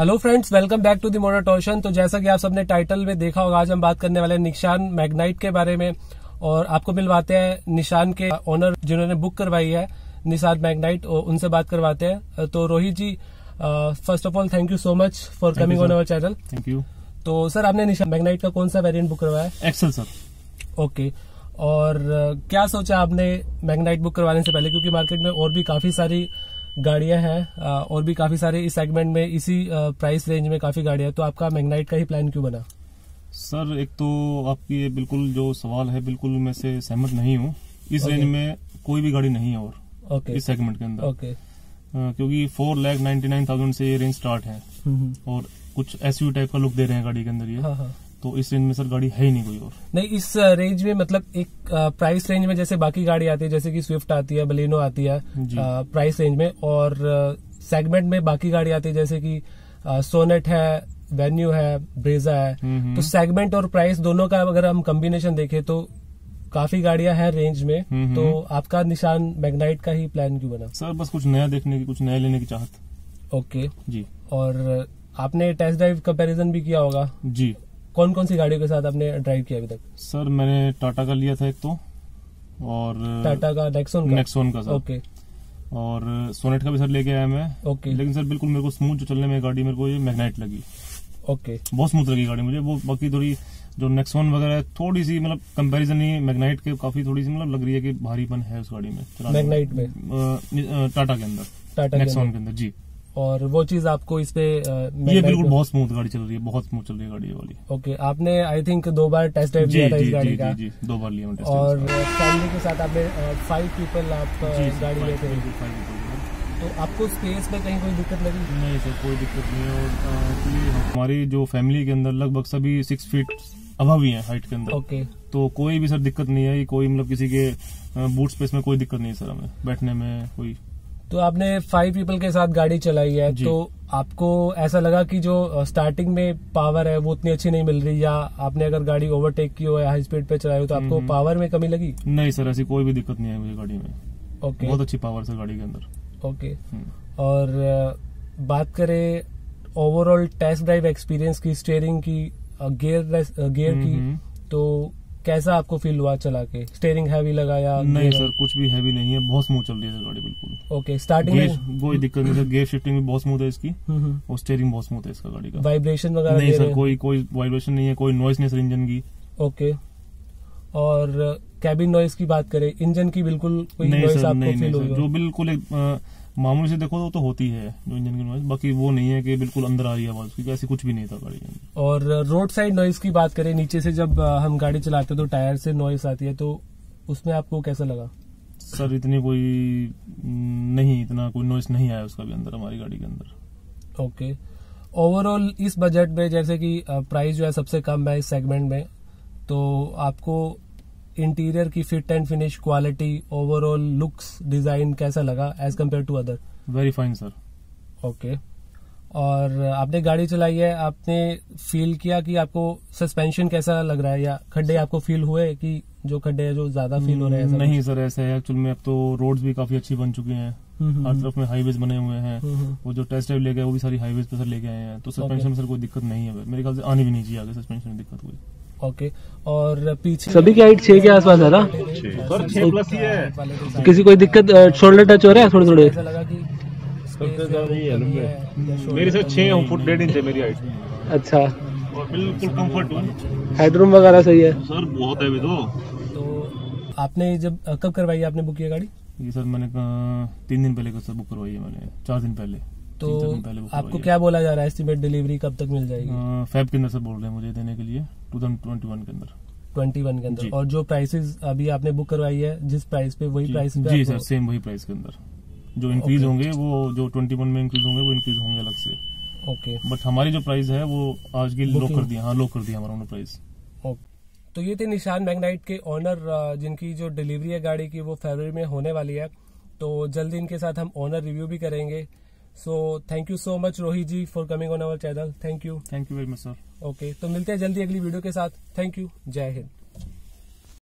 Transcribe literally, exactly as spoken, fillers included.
Hello friends, welcome back to the motor टॉशन। तो जैसा कि आप सबने टाइटल में देखा होगा, आज हम बात करने वाले हैं निशान मैग्नाइट के बारे में और आपको मिलवाते हैं निशान के ओनर जिन्होंने बुक करवाई है निशान मैग्नाइट, और उनसे बात करवाते हैं। तो Rohit ji, first of all thank you so much for coming on our channel. Thank you. तो सर, आपने निशान मैग्नाइट का कौन सा वेरिएंट बुक करवाया? XL sir. ओके, और uh, क्या सोचा आपने मैग्नाइट बुक करवाने से पहले, क्योंकि मार्केट में और भी काफी सारी गाड़ियां हैं और भी काफी सारे इस सेगमेंट में इसी प्राइस रेंज में काफी गाड़ियां हैं, तो आपका मैग्नाइट का ही प्लान क्यों बना? सर, एक तो आपकी ये बिल्कुल जो सवाल है बिल्कुल मैं से सहमत नहीं हूँ। इस okay. रेंज में कोई भी गाड़ी नहीं है और okay. इस सेगमेंट के अंदर okay. uh, क्योंकि four lakh ninety nine thousand से ये रेंज स्टार्ट है और कुछ एसयू टाइप का लुक दे रहे हैं गाड़ी के अंदर ये। हाँ हाँ। तो इस रेंज में सर गाड़ी है ही नहीं कोई और। नहीं, इस रेंज में मतलब एक प्राइस रेंज में जैसे बाकी गाड़ी आती है, जैसे कि स्विफ्ट आती है, बलेनो आती है प्राइस रेंज में, और सेगमेंट में बाकी गाड़ी आती है जैसे कि सोनेट है, वेन्यू है, ब्रेजा है। तो सेगमेंट और प्राइस दोनों का अगर हम कॉम्बिनेशन देखें तो काफी गाड़ियां हैं रेंज में। तो आपका निशान मैग्नाइट का ही प्लान क्यों बना? सर, बस कुछ नया देखने की, कुछ नया लेने की चाहत। ओके जी। और आपने टेस्ट ड्राइव कंपैरिजन भी किया होगा? जी। कौन कौन सी गाड़ियों के साथ आपने ड्राइव किया अभी तक? सर, मैंने टाटा का लिया था एक तो, और टाटा का नेक्सॉन का नेक्सॉन का सर। ओके। और सोनेट का भी सर लेके आया मैं। ओके। लेकिन सर बिल्कुल मेरे को स्मूथ जो चलने में गाड़ी मेरे को ये मैग्नाइट लगी। ओके। बहुत स्मूथ लगी गाड़ी मुझे वो। बाकी थोड़ी जो नेक्सॉन वगैरह थोड़ी सी मतलब कंपैरिजन ही मैग्नाइट के काफी थोड़ी सी मतलब लग रही है कि भारीपन है उस गाड़ी में, मैग्नाइट में, टाटा के अंदर, टाटा नेक्सॉन के अंदर। जी। और वो चीज आपको इस पे ये बिल्कुल बहुत स्मूथ गाड़ी चल रही है, बहुत स्मूथ चल रही है गाड़ी वाली। ओके। आपने आई थिंक दो बार टेस्ट ड्राइव लिया था इस गाड़ी का? जी, दो बार लिया मैंने। और फैमिली के साथ आपने फाइव पीपल आप गाड़ी लेते हैं, तो आपको स्पेस में कहीं कोई दिक्कत लगी? नहीं सर, कोई दिक्कत नहीं है। और हमारी जो फैमिली के अंदर लगभग सभी सिक्स फीट अबव ही है हाइट के अंदर। ओके। तो कोई भी सर दिक्कत नहीं है, कोई मतलब किसी के बूट स्पेस में कोई दिक्कत नहीं है सर हमें बैठने में कोई। तो आपने फाइव पीपल के साथ गाड़ी चलाई है, तो आपको ऐसा लगा कि जो स्टार्टिंग में पावर है वो उतनी अच्छी नहीं मिल रही, या आपने अगर गाड़ी ओवरटेक की हो या हाई स्पीड पे चलाई हो तो आपको पावर में कमी लगी? नहीं सर, ऐसी कोई भी दिक्कत नहीं है मुझे गाड़ी में। ओके। बहुत अच्छी पावर सर गाड़ी के अंदर। ओके। और बात करें ओवरऑल टेस्ट ड्राइव एक्सपीरियंस की, स्टीयरिंग की, गियर गियर की, तो कैसा आपको फील हुआ चला के? स्टीयरिंग हैवी लगा या नहीं? सर, कुछ भी हैवी नहीं है, बहुत स्मूथ चल रही है गाड़ी बिल्कुल। ओके। स्टार्टिंग में कोई दिक्कत नहीं सर, गियर शिफ्टिंग भी बहुत स्मूथ है इसकी और स्टीयरिंग बहुत स्मूथ है इसका गाड़ी का। वाइब्रेशन वगैरह नहीं सर, कोई कोई वाइब्रेशन नहीं है, कोई नॉइस नहीं सर इंजन की। ओके। और कैबिन नॉइस की बात करें, इंजन की बिल्कुल कोई नॉइस आपको फील होगी? जो बिल्कुल एक मामूली से देखो तो होती है जो इंजन की नॉइस, बाकी वो नहीं है कि बिल्कुल अंदर आ रही है आवाज, क्योंकि ऐसी कुछ भी नहीं था गाड़ी में। और रोड साइड नॉइस की बात करें, नीचे से जब हम गाड़ी चलाते हैं तो टायर से नॉइस आती है, तो उसमें आपको कैसा लगा? सर, इतनी कोई नहीं, इतना कोई नॉइस नहीं आया उसका भी अंदर हमारी गाड़ी के अंदर। ओके। ओवरऑल इस बजट में, जैसे कि प्राइस जो है सबसे कम है इस सेगमेंट में, तो आपको इंटीरियर की fit and finish, quality, overall looks, design कैसा लगा as compare to other? Very fine sir. Okay. और आपने गाड़ी चलाई है, आपने फील किया कि आपको सस्पेंशन कैसा लग रहा है, या खड्डे आपको फील हुए कि जो खड्डे है जो ज्यादा फील हो रहे हैं? नहीं सर, ऐसा है एक्चुअल में अब तो रोड्स भी काफी अच्छी बन चुके हैं, हर तरफ में हाईवेज बने हुए हैं। वो जो टेस्ट ड्राइव लेके वो भी सारी हाईवेज पे सर लेके आए हैं, तो सस्पेंशन में सर कोई दिक्कत नहीं है मेरे ख्याल से, आनी भी नहीं चाहिए आगे सस्पेंशन में दिक्कत हुई। ओके। और पीछे सभी की हाइट छह के आसपास है ना? सर छह प्लस ही है। किसी कोई दिक्कत शोल्डर टच हो रहा है थोड़े थोड़े? ऐसा लगा कि मेरी सर छह फुट डेढ़ इंच है मेरी हाइट। अच्छा। और बिल्कुल कंफर्ट हूँ। हेडरूम वगैरह सही है? सर बहुत है अभी तो। तो आपने जब कब करवाई आपने बुक किया गाड़ी? ये सर मैंने तीन दिन पहले सर बुक करवाई है मैंने, चार दिन पहले। तो आपको क्या बोला जा रहा है, एस्टिमेट डिलीवरी कब तक मिल जाएगी? फेब के अंदर सर बोल रहे हैं मुझे देने के लिए, टू थाउजेंड ट्वेंटी वन के अंदर। ट्वेंटी वन के अंदर। और जो प्राइसेस अभी आपने बुक करवाई है जिस प्राइस पे, वही प्राइस पे? जी सर, सेम वही प्राइस के अंदर। जो इंक्रीज होंगे वो जो ट्वेंटी वन में इंक्रीज होंगे वो इंक्रीज होंगे अलग से। ओके। बट हमारी जो प्राइस है वो आज की लॉक कर दिया। हाँ, लॉक कर दिया हमारा प्राइस। तो ये थे निशान मैग्नाइट के ओनर, जिनकी जो डिलीवरी है गाड़ी की वो फरवरी में होने वाली है, तो जल्दी इनके साथ हम ओनर रिव्यू भी करेंगे। So thank you so much Rohit ji for coming on our channel. Thank you. Thank you very much sir. Okay, तो मिलते हैं जल्दी अगली वीडियो के साथ। Thank you. जय हिंद।